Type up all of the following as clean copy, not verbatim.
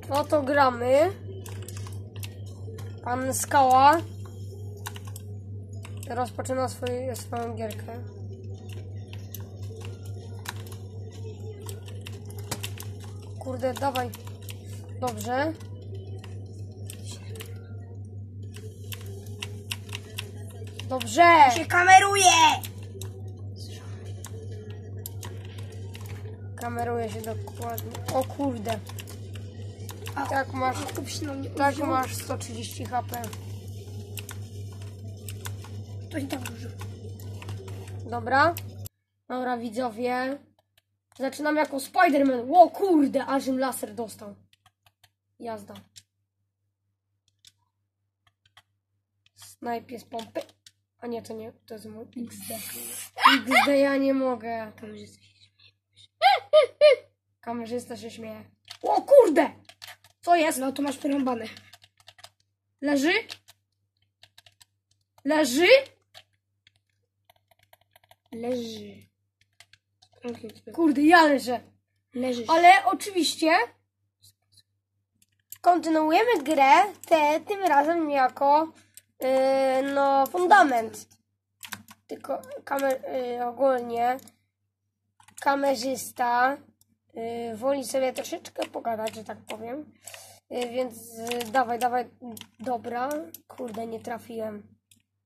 No to gramy. Pan Skała rozpoczyna swoją gierkę. Kurde, dawaj. Dobrze. Dobrze. Się kameruje! Kameruje się dokładnie. O kurde. A, Tak masz, to się na mnie tak użyło. masz 130 HP. To nie tak dużo. Dobra. Dobra, widzowie. Zaczynam jako Spider-Man. O kurde, ażym laser dostał. Jazda. Snajpie z pompy. A nie, to nie, to jest mój XD. XD ja nie mogę. Kamerzysta się śmieje. O kurde! Co jest? No to masz przerąbane. Leży? Leży? Leży. Kurde, ja leżę. Leżysz. Ale oczywiście kontynuujemy grę tym razem jako no fundament. Tylko ogólnie kamerzysta woli sobie troszeczkę pogadać, że tak powiem. Więc dawaj, dobra. Kurde, nie trafiłem.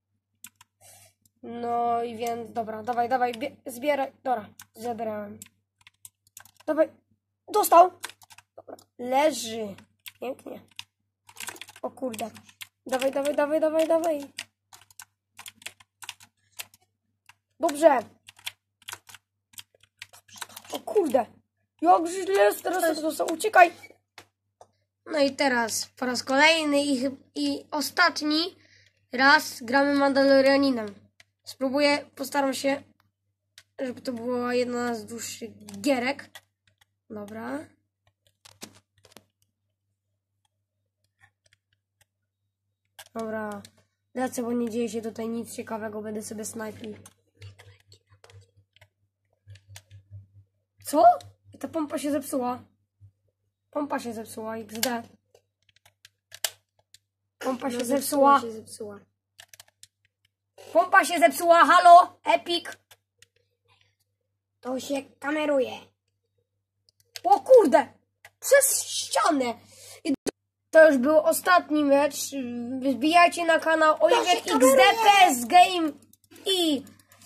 No i więc, dobra, dawaj, zbieraj. Dobra, zebrałem. Dawaj, dostał. Dobra, leży. Pięknie. O kurde. Dawaj. Dobrze. O kurde. Jak źle teraz dostał. Uciekaj. No i teraz po raz kolejny i ostatni raz gramy Mandalorianinem. Postaram się, żeby to była jedna z dłuższych gierek. Dobra. Dobra. Lecę, bo nie dzieje się tutaj nic ciekawego. Będę sobie snajpił. Co? Ta pompa się zepsuła. Pompa się zepsuła. XD. Pompa się zepsuła. Pompa się zepsuła. Halo? Epic. To się kameruje. O kurde! Przez ścianę! I to już był ostatni mecz. Wbijajcie na kanał Oliver XDPS Game i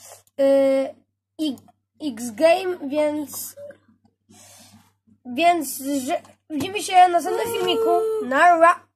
X Game, więc widzimy się na następnym filmiku. Nara!